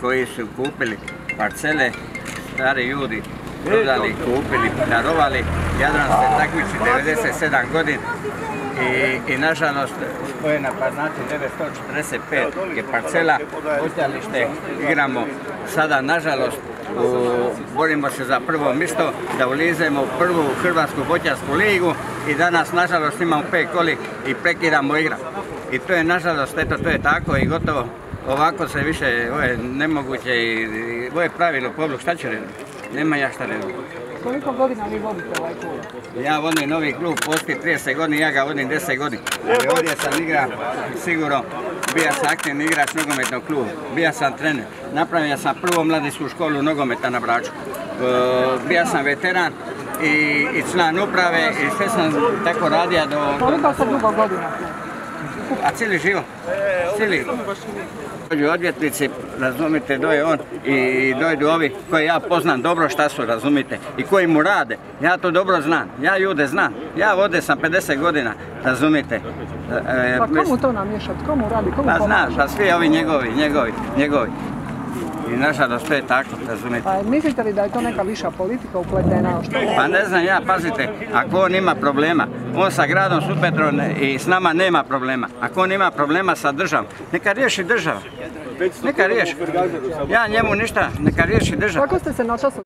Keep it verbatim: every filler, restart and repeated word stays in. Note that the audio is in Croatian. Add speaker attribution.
Speaker 1: koji su kupili parcele, stari ljudi, prodali, kupili, darovali. Jadran se takmiči devedeset sedam godina i, i nažalost spojena pa znači devetsto četrdeset pet je parcela, voćalište, igramo sada nažalost u, borimo se za prvo mjesto da ulizemo u prvu Hrvatsku voćarsku ligu i danas nažalost imamo pet koli i prekidamo igra. I to je nažalost, eto to je tako i gotovo. Ovako se više, ovo je nemoguće i ovo je pravilo pobluk, šta ću reći? Nema ja šta reći.
Speaker 2: Koliko godina vi vodite ovaj klub?
Speaker 1: Ja vodim novi klub, postoji trideset godina, ja ga vodim deset godina. Ali ovdje sam igra, sigurno, bio sam aktivni igrač nogometnog kluba, bio sam trener. Napravio sam prvu mladinsku školu nogometa na Braču. Bio sam veteran i, i član uprave i sve sam tako radio do...
Speaker 2: Koliko sam dugo godina?
Speaker 1: A cijeli život, cijeli. Dođu odvjetnici, razumite, doje on i dojdu ovi koji ja poznam dobro šta su, razumite, i koji mu rade. Ja to dobro znam, ja ljude znam, ja vode sam pedeset godina, razumite.
Speaker 2: E, pa komu to namješati, komu radi, komu
Speaker 1: pomaže?
Speaker 2: Pa
Speaker 1: znaš, pa svi ovi njegovi, njegovi, njegovi. I nažalost to je tako, razumite.
Speaker 2: Pa mislite li da je to neka viša politika upletena? Što...
Speaker 1: Pa ne znam ja, pazite, ako on ima problema, on sa gradom Supetrom i s nama nema problema. Ako on ima problema sa državom, neka riješi država. Neka riješi. Ja njemu ništa, neka riješi država.
Speaker 2: Kako ste se noćas